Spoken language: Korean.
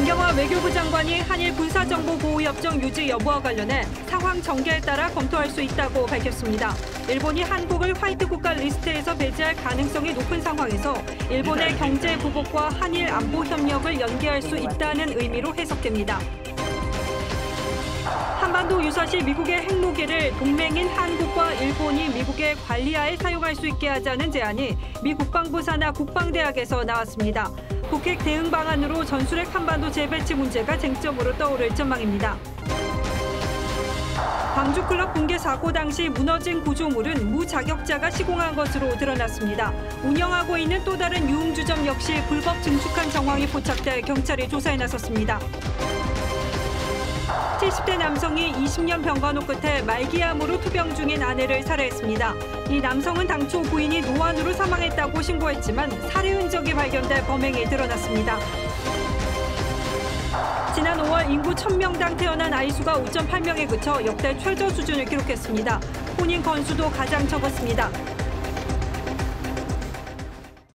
강경화 외교부 장관이 한일 군사정보보호협정 유지 여부와 관련해 상황 전개에 따라 검토할 수 있다고 밝혔습니다. 일본이 한국을 화이트 국가 리스트에서 배제할 가능성이 높은 상황에서 일본의 경제 보복과 한일 안보 협력을 연계할 수 있다는 의미로 해석됩니다. 한반도 유사시 미국의 핵무기를 동맹인 한국과 일본이 미국의 관리하에 사용할 수 있게 하자는 제안이 미 국방부 산하 국방대학에서 나왔습니다. 북핵 대응 방안으로 전술핵 한반도 재배치 문제가 쟁점으로 떠오를 전망입니다. 광주클럽 붕괴 사고 당시 무너진 구조물은 무자격자가 시공한 것으로 드러났습니다. 운영하고 있는 또 다른 유흥주점 역시 불법 증축한 정황이 포착돼 경찰이 조사에 나섰습니다. 70대 남성이 20년 병간호 끝에 말기암으로 투병 중인 아내를 살해했습니다. 이 남성은 당초 부인이 노안으로 사망했다고 신고했지만 살해 흔적이 발견돼 범행이 드러났습니다. 지난 5월 인구 1000명당 태어난 아이 수가 5.8명에 그쳐 역대 최저 수준을 기록했습니다. 혼인 건수도 가장 적었습니다.